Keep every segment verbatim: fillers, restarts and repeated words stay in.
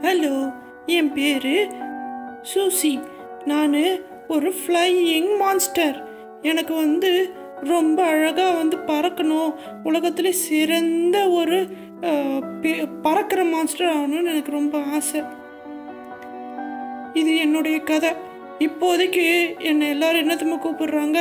Hello, என் பேர் சூசி. நான் ஒரு ஃப்ளையிங் மான்ஸ்டர். எனக்கு வந்து ரொம்ப அழகாக வந்து பறக்கணும், உலகத்துல சிறந்த ஒரு பறக்கிற மான்ஸ்டர் ஆகணும்னு எனக்கு ரொம்ப ஆசை. இது என்னுடைய கதை. இப்போதைக்கு என்னை எல்லாரும் என்னத்துமா கூப்பிடுறாங்க?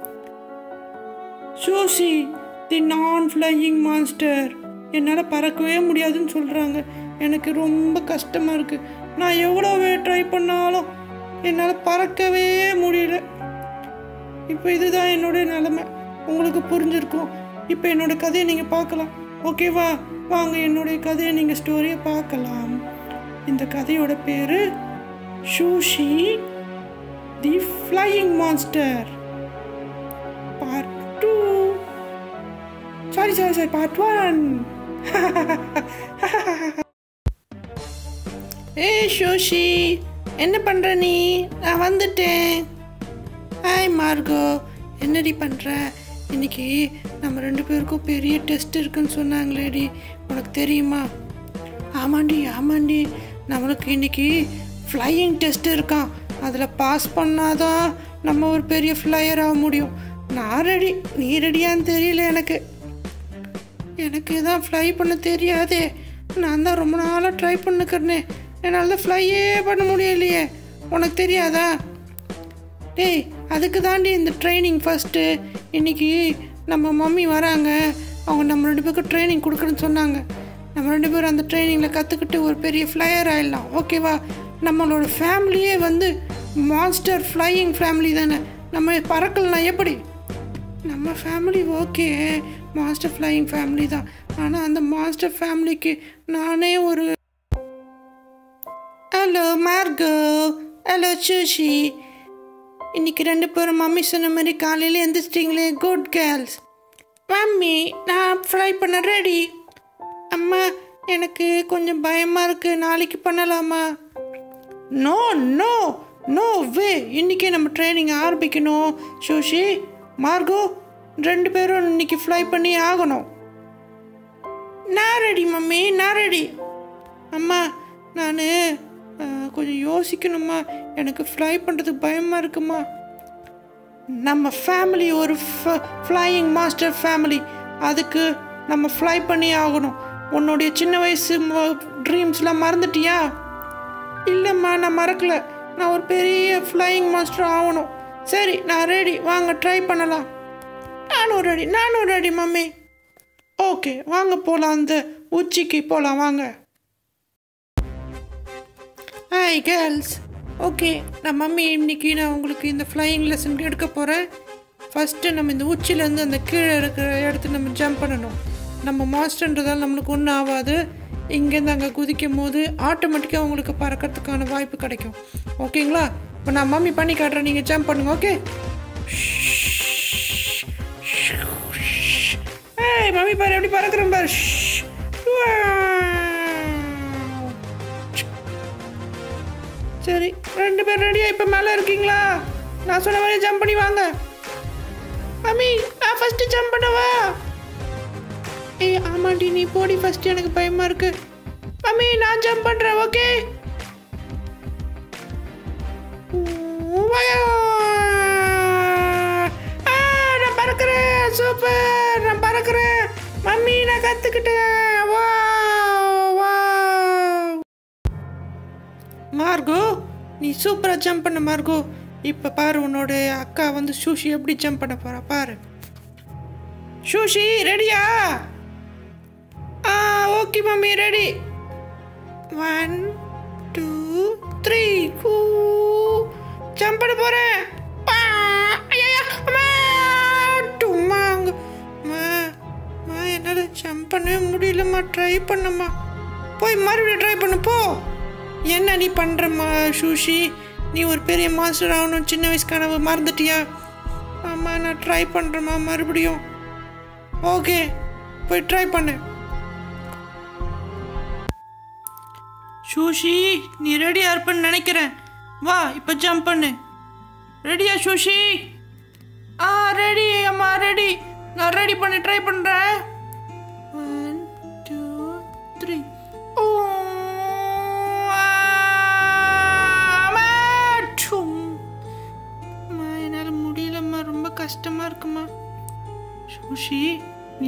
சூசி தி நான் ஃப்ளையிங் மான்ஸ்டர். என்னால் பறக்கவே முடியாதுன்னு சொல்கிறாங்க. எனக்கு ரொம்ப கஷ்டமாக இருக்குது. நான் எவ்வளோவே ட்ரை பண்ணாலும் என்னால் பறக்கவே முடியல. இப்போ இதுதான் என்னுடைய நிலைமை. உங்களுக்கு புரிஞ்சிருக்கும். இப்போ என்னோட கதையை நீங்கள் பார்க்கலாம். ஓகேவா? வாங்க என்னுடைய கதையை நீங்கள் ஸ்டோரியை பார்க்கலாம். இந்த கதையோட பேர் Susie the flying monster part two. Sorry sorry sorry part one. ஏய் சூசி, என்ன பண்ணுற நீ? நான் வந்துட்டேன். ஹாய் மார்கோ, என்னடி பண்ணுற? இன்னைக்கு நம்ம ரெண்டு பேருக்கும் பெரிய டெஸ்ட் இருக்குன்னு சொன்னாங்களேடி, உனக்கு தெரியுமா? ஆமாண்டி ஆமாண்டி, நம்மளுக்கு இன்னைக்கு ஃப்ளையிங் டெஸ்ட் இருக்கான். அதில் பாஸ் பண்ணாதான் நம்ம ஒரு பெரிய ஃப்ளையர் ஆக முடியும். நான் ரெடி, நீ ரெடியான்னு தெரியல. எனக்கு எனக்கு தான் ஃப்ளை பண்ண தெரியாதே. நான் தான் ரொம்ப நாளாக ட்ரை பண்ணிக்கிறேனே, என்னால் தான் ஃப்ளையே பண்ண முடியலையே. உனக்கு தெரியாதா? டேய், அதுக்கு தாண்டி இந்த ட்ரைனிங் ஃபஸ்ட்டு. இன்றைக்கி நம்ம மம்மி வராங்க, அவங்க நம்ம ரெண்டு பேருக்கும் ட்ரைனிங் கொடுக்குறேன்னு சொன்னாங்க. நம்ம ரெண்டு பேரும் அந்த ட்ரைனிங்கில் கற்றுக்கிட்டு ஒரு பெரிய ஃப்ளையர் ஆகிடலாம். ஓகேவா? நம்மளோட ஃபேமிலியே வந்து மான்ஸ்டர் ஃப்ளையிங் ஃபேமிலி தானே. நம்ம பறக்கலாம் எப்படி? நம்ம family okay, master flying family தான். ஆனால் அந்த மாஸ்டர் ஃபேமிலிக்கு நானே ஒரு... ஹலோ மார்கோ, ஹலோ சூசி. இன்னைக்கு ரெண்டு பேரும் மம்மி சொன்ன மாதிரி காலையில் எந்திரிச்சிட்டிங்களே, குட் கேர்ள்ஸ். மம்மி, நான் ஃப்ரை பண்ண ரெடி. அம்மா, எனக்கு கொஞ்சம் பயமாக இருக்குது, நாளைக்கு பண்ணலாமா? நோ நோ நோ வே, இன்றைக்கே நம்ம ட்ரைனிங் ஆரம்பிக்கணும். சூசி, மார்கோ, ரெண்டு பேரும் இன்னைக்கு ஃப்ளை பண்ணி ஆகணும். நான் ரெடி மம்மி, நான் ரெடி. அம்மா, நான் கொஞ்சம் யோசிக்கணுமா, எனக்கு ஃப்ளை பண்ணுறதுக்கு பயமாக இருக்குமா. நம்ம ஃபேமிலி ஒரு ஃப்ளையிங் மாஸ்டர் ஃபேமிலி, அதுக்கு நம்ம ஃப்ளை பண்ணி ஆகணும். உன்னுடைய சின்ன வயசு ட்ரீம்ஸ்லாம் மறந்துட்டியா? இல்லைம்மா, நான் மறக்கலை. நான் ஒரு பெரிய ஃப்ளையிங் மாஸ்டர் ஆகணும். சரி, நான் ரெடி, வாங்க ட்ரை பண்ணலாம். நானும் ரெடி, நானும் ரெடி மம்மி. ஓகே, வாங்க போகலாம், அந்த உச்சிக்கு போகலாம் வாங்க. Hi girls. ஓகே, நான் மம்மி இன்னைக்கு நான் உங்களுக்கு இந்த ஃப்ளையிங் லெசன் எடுக்க போகிறேன். ஃபஸ்ட்டு நம்ம இந்த உச்சிலேருந்து அந்த கீழே இருக்கிற இடத்துல நம்ம ஜம்ப் பண்ணணும். நம்ம மாஸ்டர்ன்றதால் நம்மளுக்கு ஒன்றும் ஆகாது. இங்கேருந்து அங்கே குதிக்கும் போது ஆட்டோமேட்டிக்காக உங்களுக்கு பறக்கிறதுக்கான வாய்ப்பு கிடைக்கும். ஓகேங்களா? இப்போ நான் மம்மி பண்ணி காட்டுறேன், நீங்கள் ஜம்ப் பண்ணுங்க. ஓகே? ஏய் மம்மி பாரு, எப்படி பறக்கிறேன் பாரு. சரி, ரெண்டு பேர் ரெடியா? இப்போ மேலே இருக்கீங்களா? நான் சொன்ன மாதிரி ஜம்ப் பண்ணி வாங்க. மம்மி, நான் ஃபஸ்ட்டு ஜம்ப் பண்ணவா? ஏய் ஆமாண்டி, நீ போடி ஃபஸ்ட்டு, எனக்கு பயமாக இருக்கு. மம்மி, நான் ஜம்ப் பண்ணுறேன். ஓகே? நான் பறக்கிறேன். சூப்பர், நான் பறக்கிறேன். மம்மி, நான் கற்றுக்கிட்டேன். வா வா மார்கோ, நீ சூப்பராக ஜம்ப் பண்ண மார்கோ. இப்போ பாரு, உன்னோட அக்கா வந்து சூஷி எப்படி ஜம்ப் பண்ண போகிறா பாரு. சூஷி ரெடியா? ஆ okay mummy, ready. One two three, கூ ஜம்ப் பண்ண போகிறேன். என்னால் ஜம்ப் பண்ணவே முடியலம்மா, ட்ரை பண்ணம்மா. போய் மறுபடியும் ட்ரை பண்ணு போ. என்ன நீ பண்ணுறம்மா சூஷி? நீ ஒரு பெரிய மாஸ்டர் ஆகணும், சின்ன வயசு கனவு மறந்துட்டியா? ஆமாம், நான் ட்ரை பண்ணுறேம்மா மறுபடியும். ஓகே, போய் ட்ரை பண்ணு. சூஷி, நீ ரெடியாக இருப்பேன்னு நினைக்கிறேன். வா, இப்போ ஜம்ப் பண்ணு. ரெடியா சூஷி? ஆ ரெடி அம்மா, ரெடி. நான் ரெடி பண்ணி ட்ரை பண்ணுறேன். One two three. ஓ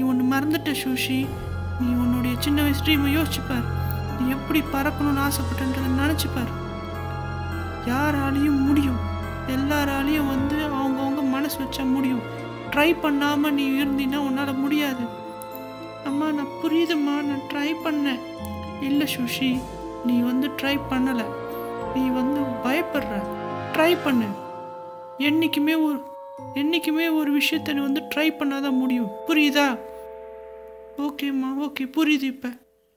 ஒன்று மறந்துட்ட சூஷி. நீ உன்னுடைய சின்ன வயசு ட்ரீமை யோசிச்சுப்பார். நீ எப்படி பறக்கணும்னு ஆசைப்பட்டன்றதை நினச்சிப்பார். யாராலையும் முடியும், எல்லாராலையும் வந்து அவங்கவுங்க மனசு வச்சா முடியும். ட்ரை பண்ணாமல் நீ இருந்தீன்னா உன்னால் முடியாது. அம்மா நான் புரியுதும்மா, நான் ட்ரை பண்ணேன். இல்லை சூஷி, நீ வந்து ட்ரை பண்ணலை, நீ வந்து பயப்படுற. ட்ரை பண்ணு. என்றைக்குமே ஒரு என்றைக்குமே ஒரு விஷயத்தை நீ வந்து ட்ரை பண்ணாதான் முடியும். புரியுதா? ஓகேம்மா, ஓகே, புரியுது. இப்போ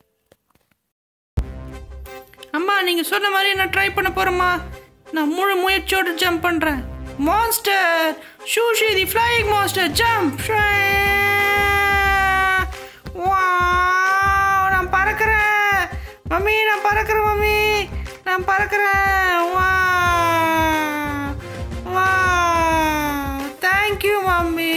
அம்மா நீங்கள் சொன்ன மாதிரி நான் ட்ரை பண்ண போகிறேம்மா. நான் முழு முயற்சியோடு ஜம்ப் பண்ணுறேன். Monster Susie the flying monster jump. நான் பறக்கிறேன் மம்மி, நான் பறக்கிறேன் மம்மி, நான் பறக்கிறேன். வா வா, தேங்க்யூ மம்மி.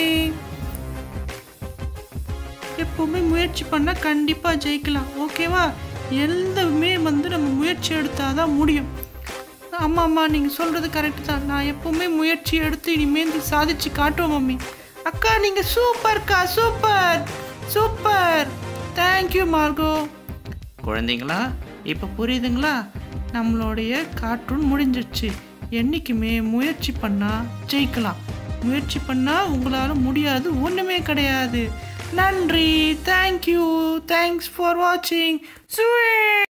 எப்போவுமே முயற்சி பண்ணால் கண்டிப்பாக ஜெயிக்கலாம். ஓகேவா? எல்லாமே வந்து நம்ம முயற்சி எடுத்தால் தான் முடியும். ஆமாம் அம்மா, நீங்கள் சொல்கிறது கரெக்டு தான். நான் எப்போவுமே முயற்சி எடுத்து இனிமேல் சாதிச்சு காட்டுவோம் மம்மி. அக்கா நீங்கள் சூப்பர்க்கா, சூப்பர் சூப்பர். Thank you Marco. குழந்தைங்களா, இப்போ புரியுதுங்களா? நம்மளுடைய கார்ட்டூன் முடிஞ்சிடுச்சு. என்றைக்குமே முயற்சி பண்ணால் ஜெயிக்கலாம். முயற்சி பண்ணால் உங்களால் முடியாது ஒன்றுமே கிடையாது. நன்றி. தேங்க்யூ. தேங்க்ஸ் ஃபார் வாட்சிங்.